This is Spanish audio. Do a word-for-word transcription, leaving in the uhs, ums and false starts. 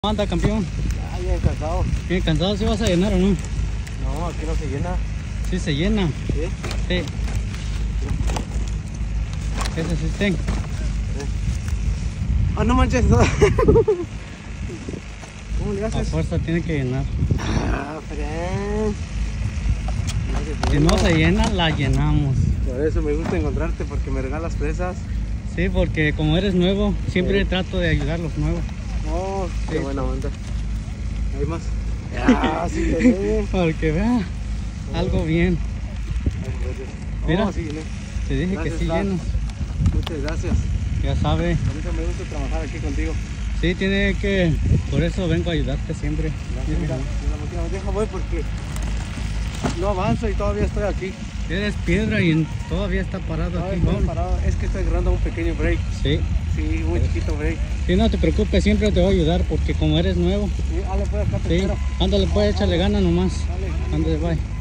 ¿Cómo anda, campeón? Ah, bien cansado. ¿Bien cansado? ¿Sí vas a llenar o no? No, aquí no se llena. Sí se llena. ¿Sí? Sí. Ese sí está. Ah, no manches. No. ¿Cómo le A haces? fuerza tiene que llenar. Ah, Fran. Si no se llena, la llenamos. Por eso me gusta encontrarte, porque me regalas fresas. Sí, porque como eres nuevo, siempre Sí. trato de ayudar a los nuevos. Oh, qué Sí. buena onda. ¿Hay más? Ah, sí llené. Porque vea, algo bien. Mira. Oh, sí llené. Te dije Gracias, que sí Fran. llenas. Muchas gracias. Ya sabe. A mí también me gusta trabajar aquí contigo. Sí, tiene que... Por eso vengo a ayudarte siempre. Gracias, mira, mira, mira, deja voy porque no avanzo y todavía estoy aquí. Eres piedra y todavía está parado Todavía aquí. estoy Vamos. parado. Es que estoy agarrando un pequeño break. Sí. Sí, muy chiquito break. Sí, no te preocupes, siempre te voy a ayudar porque como eres nuevo. Sí, dale pues acá te Sí, espero. ándale pues, échale gana nomás. Dale. Ándale, bye.